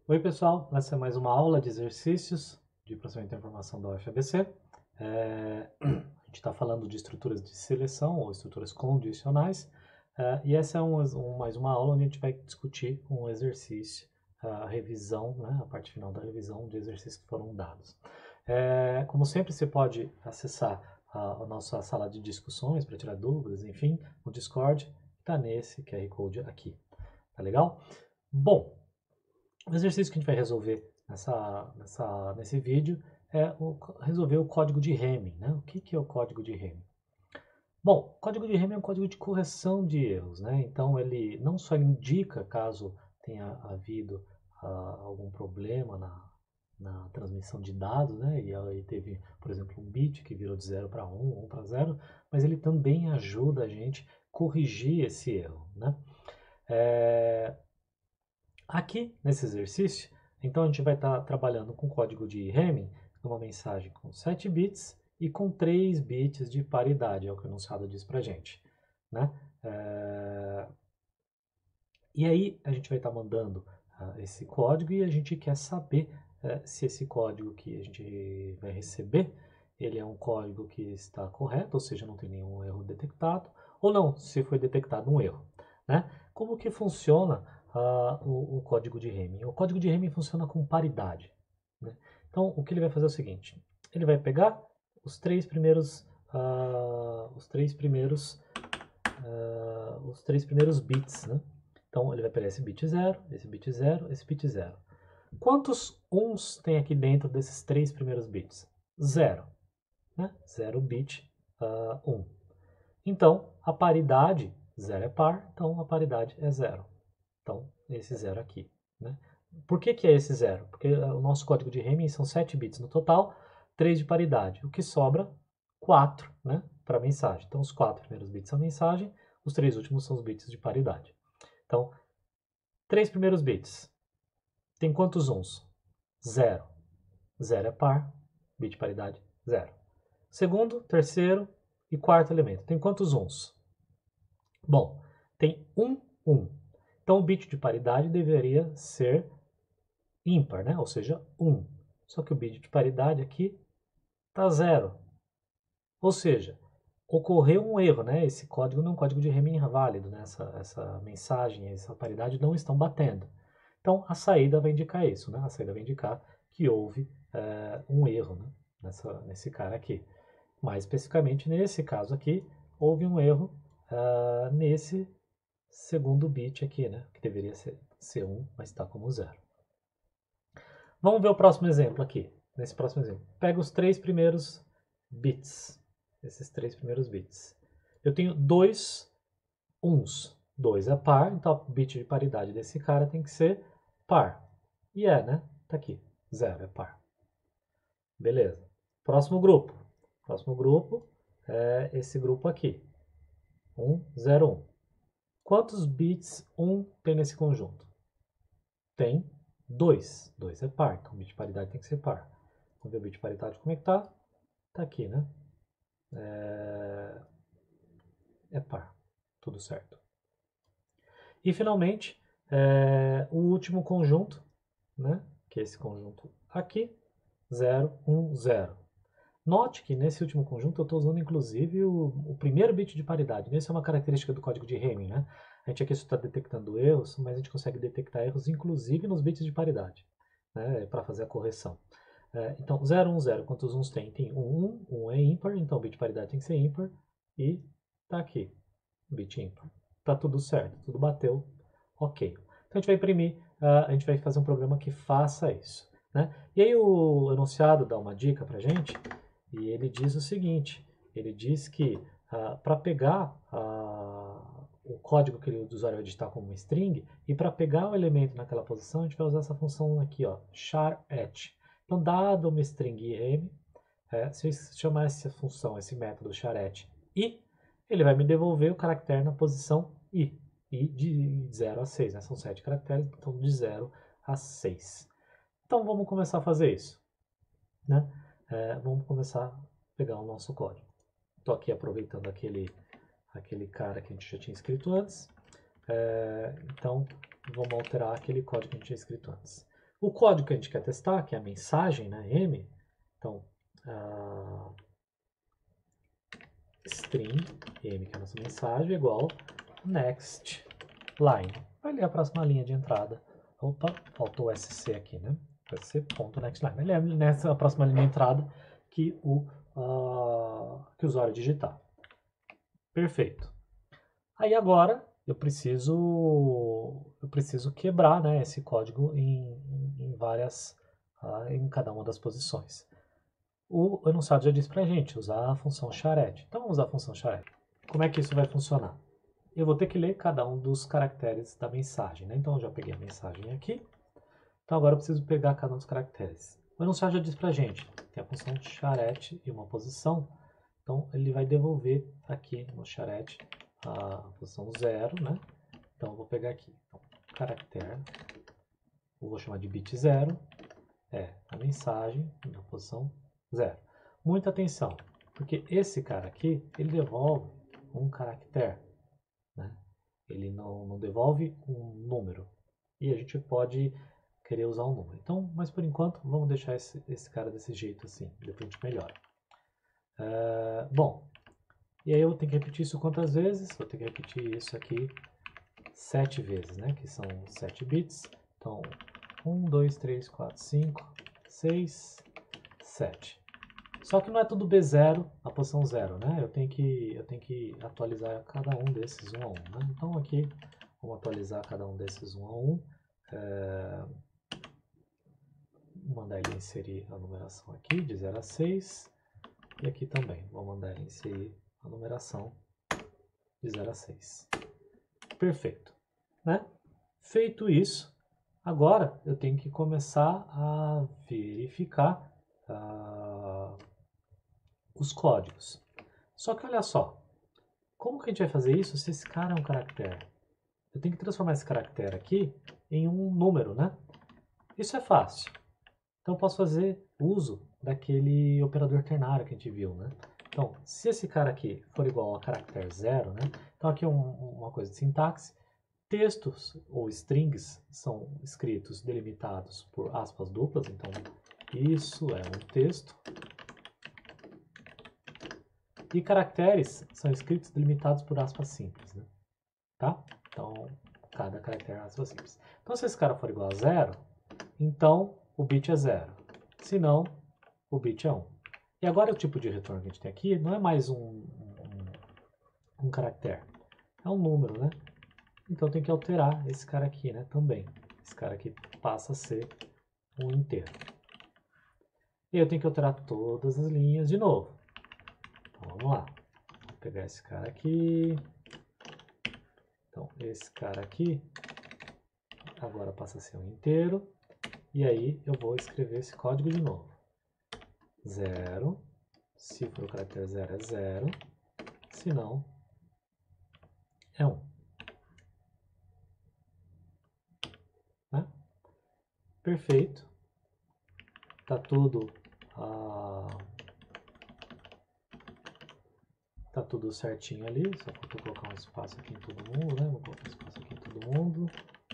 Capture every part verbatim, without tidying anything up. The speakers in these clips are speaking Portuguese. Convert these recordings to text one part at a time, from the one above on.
Oi pessoal, essa é mais uma aula de exercícios de processamento de informação da U F A B C. É, a gente está falando de estruturas de seleção ou estruturas condicionais, é, e essa é um, um, mais uma aula onde a gente vai discutir um exercício, a revisão, né, a parte final da revisão de exercícios que foram dados. É, como sempre, você pode acessar a, a nossa sala de discussões para tirar dúvidas, enfim, o Discord está nesse Q R Code aqui. Tá legal? Bom, o exercício que a gente vai resolver nessa, nessa, nesse vídeo é o, resolver o código de Hamming. Né? O que, que é o código de Hamming? Bom, o código de Hamming é um código de correção de erros. Né? Então, ele não só indica caso tenha havido uh, algum problema na, na transmissão de dados, né? E aí teve, por exemplo, um bit que virou de zero para um, um para zero, mas ele também ajuda a gente a corrigir esse erro. Né? É, Aqui, nesse exercício, então a gente vai estar trabalhando com o código de Hamming, uma mensagem com sete bits e com três bits de paridade, é o que o enunciado diz para a gente. Né? É... E aí a gente vai estar mandando uh, esse código e a gente quer saber uh, se esse código que a gente vai receber, ele é um código que está correto, ou seja, não tem nenhum erro detectado, ou não, se foi detectado um erro. Né? Como que funciona uh, o, o código de Hamming? O código de Hamming funciona com paridade. Né? Então, o que ele vai fazer é o seguinte, ele vai pegar os três primeiros, uh, os três primeiros, uh, os três primeiros bits, né? Então, ele vai pegar esse bit zero, esse bit zero, esse bit zero. Quantos uns tem aqui dentro desses três primeiros bits? Zero. Né? Zero bit um. Então, a paridade, zero é par, então a paridade é zero. Então, esse zero aqui. Né? Por que, que é esse zero? Porque o nosso código de Hamming são sete bits no total, três de paridade. O que sobra? quatro, né, para a mensagem. Então, os quatro primeiros bits são a mensagem, os três últimos são os bits de paridade. Então, três primeiros bits. Tem quantos uns? Zero. Zero é par, bit de paridade, zero. Segundo, terceiro e quarto elemento. Tem quantos uns? Bom, tem um, um. Então, o bit de paridade deveria ser ímpar, né? Ou seja, um. Só que o bit de paridade aqui está zero. Ou seja, ocorreu um erro, né? Esse código não é um código de Hamming válido, né? Essa, essa mensagem, essa paridade não estão batendo. Então, a saída vai indicar isso, né? A saída vai indicar que houve é, um erro, né? Nessa, nesse cara aqui. Mais especificamente, nesse caso aqui, houve um erro uh, nesse segundo bit aqui, né? Que deveria ser, ser um, mas está como zero. Vamos ver o próximo exemplo aqui. Nesse próximo exemplo. Pega os três primeiros bits. Esses três primeiros bits. Eu tenho dois uns. dois é par, então o bit de paridade desse cara tem que ser par. E é, né? Tá aqui. zero é par. Beleza. Próximo grupo. Próximo grupo é esse grupo aqui. um, zero, um. Quantos bits um tem nesse conjunto? Tem dois. dois é par, então o bit de paridade tem que ser par. Vamos ver o bit de paridade como é que tá? Tá aqui, né? É, é par. Tudo certo. E finalmente, é, o último conjunto, né? Que é esse conjunto aqui, zero, um, zero. Note que nesse último conjunto eu estou usando inclusive o, o primeiro bit de paridade. Essa é uma característica do código de Hamming, né? A gente aqui está detectando erros, mas a gente consegue detectar erros inclusive nos bits de paridade, né? Para fazer a correção. É, então, zero, um, zero, quantos uns tem? Tem um, um, um é ímpar, então o bit de paridade tem que ser ímpar, e tá aqui, bit ímpar. Tá tudo certo, tudo bateu, ok. Então a gente vai imprimir, uh, a gente vai fazer um programa que faça isso, né? E aí o enunciado dá uma dica pra gente, e ele diz o seguinte, ele diz que uh, para pegar uh, o código que o usuário vai digitar como string, e para pegar o elemento naquela posição, a gente vai usar essa função aqui, ó, char_at. Então, dado uma string m, é, se eu chamar essa função, esse método char_at i, ele vai me devolver o caractere na posição i, i de zero a seis, né? São sete caracteres, então de zero a seis. Então, vamos começar a fazer isso, né? É, vamos começar a pegar o nosso código. Estou aqui aproveitando aquele, aquele cara que a gente já tinha escrito antes. É, então, vamos alterar aquele código que a gente tinha escrito antes. O código que a gente quer testar, que é a mensagem, né, M, então, uh, string M, que é a nossa mensagem, é igual next line. Vai ler a próxima linha de entrada. Opa, faltou o S C aqui, né? S C.nextLine. Ele é nessa próxima linha de entrada que o, uh, que o usuário digitar. Perfeito. Aí agora eu preciso eu preciso quebrar, né, esse código em, em várias uh, em cada uma das posições. O enunciado já disse pra gente usar a função charete. Então vamos usar a função charete. Como é que isso vai funcionar? Eu vou ter que ler cada um dos caracteres da mensagem, né? Então eu já peguei a mensagem aqui. Então agora eu preciso pegar cada um dos caracteres. O enunciado já diz pra gente, tem a função charete e uma posição. Então ele vai devolver aqui no charete a posição zero, né? Então eu vou pegar aqui, então, caractere, eu vou chamar de bit zero, é a mensagem na posição zero. Muita atenção, porque esse cara aqui, ele devolve um caractere, né? Ele não, não devolve um número. E a gente pode querer usar um número. Então, mas por enquanto, vamos deixar esse, esse cara desse jeito assim, depois a gente melhora. Uh, bom, e aí eu tenho que repetir isso quantas vezes? Vou ter que repetir isso aqui sete vezes, né? Que são sete bits. Então, um, dois, três, quatro, cinco, seis, sete. Só que não é tudo B zero, a posição zero, né? Eu tenho que, eu tenho que atualizar cada um desses um a um, né? Então aqui, vamos atualizar cada um desses um a um. É... Vou mandar ele inserir a numeração aqui, de zero a seis. E aqui também, vou mandar ele inserir a numeração de zero a seis. Perfeito, né? Feito isso, agora eu tenho que começar a verificar uh, os códigos. Só que olha só, como que a gente vai fazer isso se esse cara é um caractere? Eu tenho que transformar esse caractere aqui em um número, né? Isso é fácil. Então eu posso fazer uso daquele operador ternário que a gente viu, né? Então, se esse cara aqui for igual a caractere zero, né? Então aqui é um, uma coisa de sintaxe. Textos ou strings são escritos delimitados por aspas duplas. Então, isso é um texto. E caracteres são escritos delimitados por aspas simples, né? Tá? Então, cada caractere é aspas simples. Então, se esse cara for igual a zero, então o bit é zero. Se não, o bit é um. E agora o tipo de retorno que a gente tem aqui não é mais um, um, um caractere. É um número, né? Então tem que alterar esse cara aqui, né? Também. Esse cara aqui passa a ser um inteiro. E eu tenho que alterar todas as linhas de novo. Então vamos lá. Vou pegar esse cara aqui. Então esse cara aqui agora passa a ser um inteiro. E aí eu vou escrever esse código de novo. Zero. Se for o caractere zero é zero. Se não, é um. Né? Perfeito. Tá tudo... Ah, tá tudo certinho ali. Só falta colocar um espaço aqui em todo mundo, né? Vou colocar um espaço aqui em todo mundo.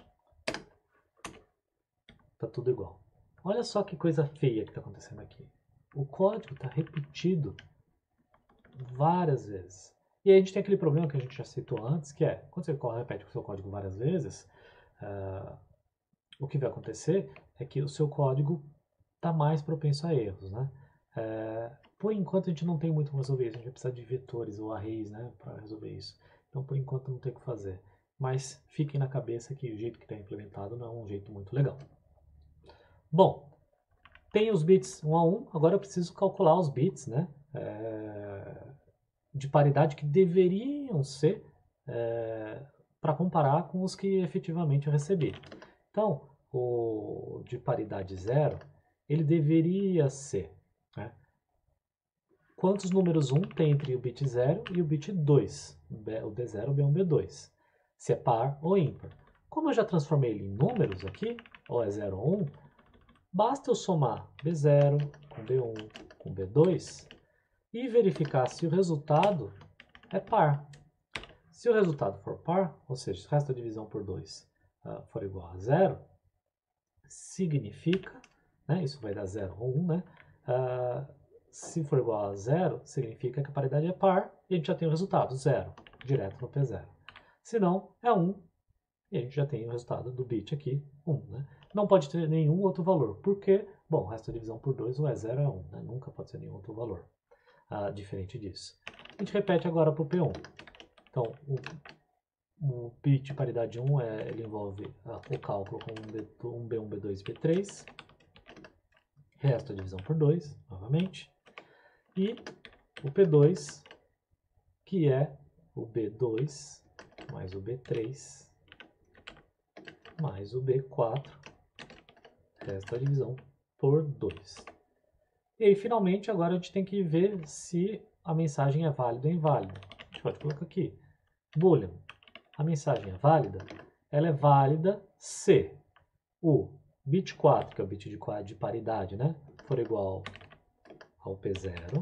Tá tudo igual. Olha só que coisa feia que está acontecendo aqui. O código está repetido várias vezes. E aí a gente tem aquele problema que a gente já citou antes, que é, quando você repete o seu código várias vezes, uh, o que vai acontecer é que o seu código está mais propenso a erros, né? Uh, por enquanto a gente não tem muito como resolver isso, a gente vai precisar de vetores ou arrays, né, para resolver isso. Então por enquanto não tem o que fazer. Mas fiquem na cabeça que o jeito que está implementado não é um jeito muito legal. Bom, tem os bits um a um, agora eu preciso calcular os bits, né, é, de paridade que deveriam ser é, para comparar com os que efetivamente eu recebi. Então, o de paridade zero, ele deveria ser, né, quantos números um tem entre o bit zero e o bit dois, o B zero, B um, B dois, se é par ou ímpar. Como eu já transformei ele em números aqui, ou é zero ou um, basta eu somar B zero com B um com B dois e verificar se o resultado é par. Se o resultado for par, ou seja, se o resto da divisão por dois uh, for igual a zero, significa, né, isso vai dar zero ou um, né? Uh, se for igual a zero, significa que a paridade é par e a gente já tem o resultado, zero, direto no P zero. Se não, é um, e a gente já tem o resultado do bit aqui, um, né? Não pode ter nenhum outro valor, porque, bom, o resto da divisão por dois, ou é zero ou é um, né? Nunca pode ser nenhum outro valor uh, diferente disso. A gente repete agora para o P um. Então, o, o bit de paridade um, é, ele envolve uh, o cálculo com um B um, B dois e B três, resto da divisão por dois, novamente, e o P dois, que é o B dois mais o B três mais o B quatro, resto da divisão por dois. E aí, finalmente, agora a gente tem que ver se a mensagem é válida ou inválida. A gente pode colocar aqui, boolean, a mensagem é válida? Ela é válida se o bit quatro, que é o bit de, de paridade, né, for igual ao P zero,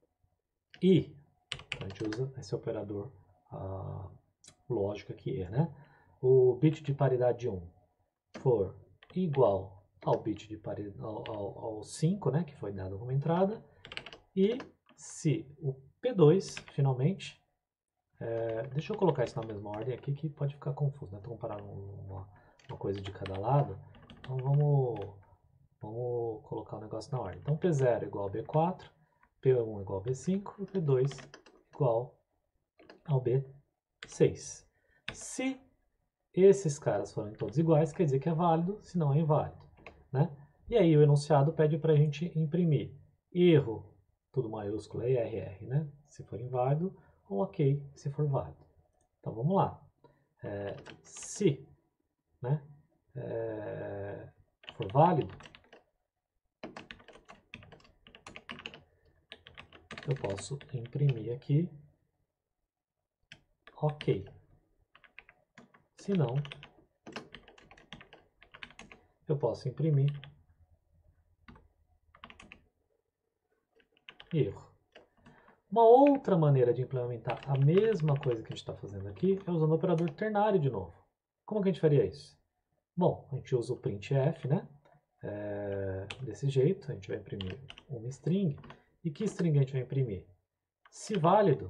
e a gente usa esse operador uh, lógico aqui, né, o bit de paridade um for igual ao bit de paridade, ao, ao, ao cinco, né, que foi dado como entrada, e se o P dois, finalmente, é, deixa eu colocar isso na mesma ordem aqui que pode ficar confuso, né, estou comparando uma, uma coisa de cada lado, então vamos, vamos colocar o negócio na ordem. Então P zero igual ao B quatro, P um igual ao B cinco e P dois igual ao B seis. Se esses caras forem todos iguais, quer dizer que é válido, se não é inválido, né? E aí o enunciado pede para a gente imprimir erro, tudo maiúsculo, E R R, né? Se for inválido, ou ok, se for válido. Então vamos lá. É, se, né, é, for válido, eu posso imprimir aqui ok. Se não, eu posso imprimir erro. Uma outra maneira de implementar a mesma coisa que a gente está fazendo aqui é usando o operador ternário de novo. Como que a gente faria isso? Bom, a gente usa o printf, né? É, desse jeito, a gente vai imprimir uma string. E que string a gente vai imprimir? Se válido,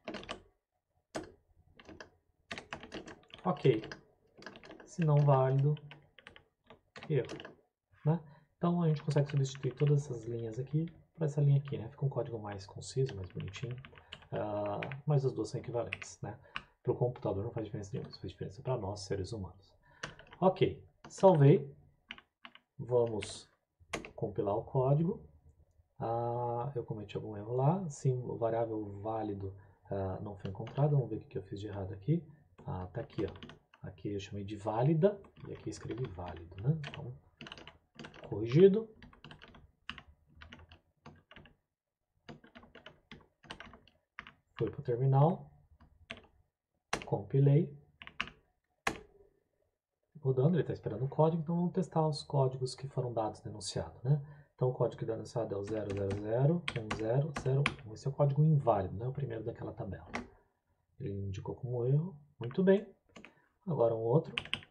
ok. Se não válido, erro. Né? Então a gente consegue substituir todas essas linhas aqui para essa linha aqui, né? Fica um código mais conciso, mais bonitinho, uh, mas as duas são equivalentes, né? Para o computador não faz diferença nenhuma, faz diferença para nós, seres humanos. Ok, salvei. Vamos compilar o código. Uh, eu cometi algum erro lá. Sim, o variável válido uh, não foi encontrado. Vamos ver o que eu fiz de errado aqui. Ah, tá aqui, ó. Aqui eu chamei de válida e aqui eu escrevi válido, né? Então, corrigido. Fui para o terminal, compilei, rodando, ele está esperando o código, então vamos testar os códigos que foram dados no enunciado, né? Então o código que dá no enunciado é o zero zero zero um zero zero um, esse é o código inválido, né? O primeiro daquela tabela. Ele indicou como erro, muito bem. Agora um outro,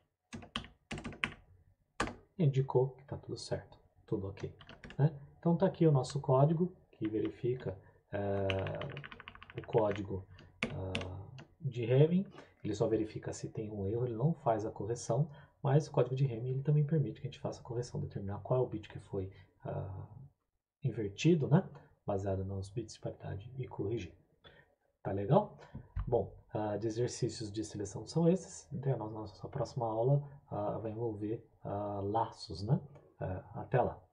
indicou que está tudo certo, tudo ok, né? Então está aqui o nosso código, que verifica é, o código uh, de Hamming. Ele só verifica se tem um erro, ele não faz a correção, mas o código de Hamming ele também permite que a gente faça a correção, determinar qual é o bit que foi uh, invertido, né? Baseado nos bits de paridade e corrigir. Tá legal? Bom, uh, de exercícios de seleção são esses. Então a nossa próxima aula uh, vai envolver uh, laços, né? Uh, até lá.